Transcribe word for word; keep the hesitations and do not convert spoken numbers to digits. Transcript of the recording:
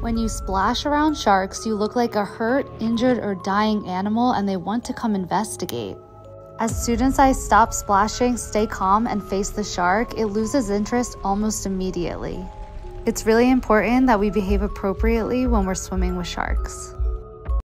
When you splash around sharks, you look like a hurt, injured, or dying animal and they want to come investigate. As soon as I stop splashing, stay calm, and face the shark, it loses interest almost immediately. It's really important that we behave appropriately when we're swimming with sharks.